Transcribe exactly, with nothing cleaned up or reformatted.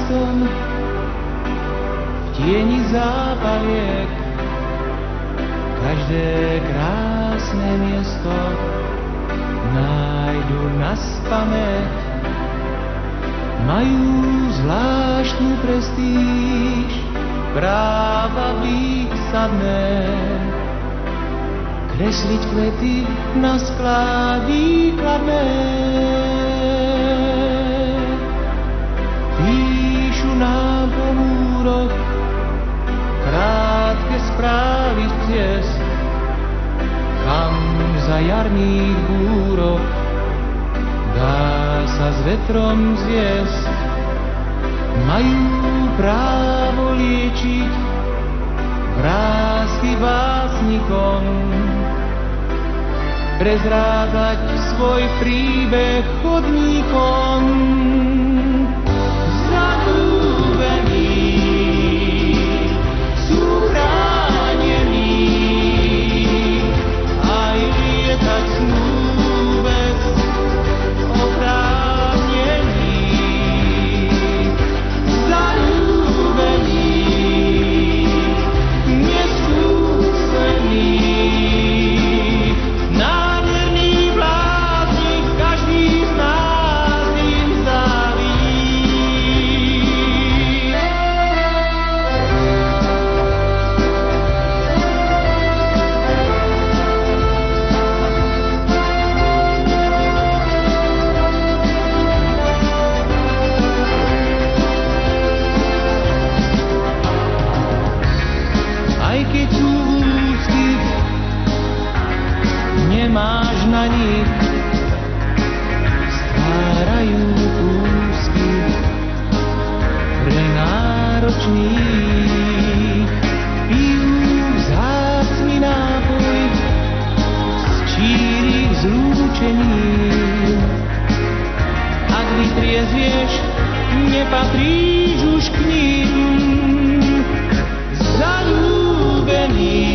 miestom v tieni zápaliek. Každé krásne miesto nájdu naspamäť. Majú zvláštnu prestíž, práva výsadné, kresliť kvety na sklá výkladné. Píšu nám po múroch krátke správy z ciest, kam za jarných búroch dá sa s vetrom zviesť. Majú právo liečiť vrásky básnikom, prezrádať svoj príbeh chodníkom. Zanúbení sú chránení, aj lietať snúbec oprávnení. Zanúbení, neskúsení, nádherný blázni, každý z nás im záví. Aj keď sú úzky, nemáš na nich, stvárajú kúsky pre náročných. Pijú vzácny nápoj z čírých zlúčení. Ak vytriezvieš, nepatríš už k ním. Zanúbení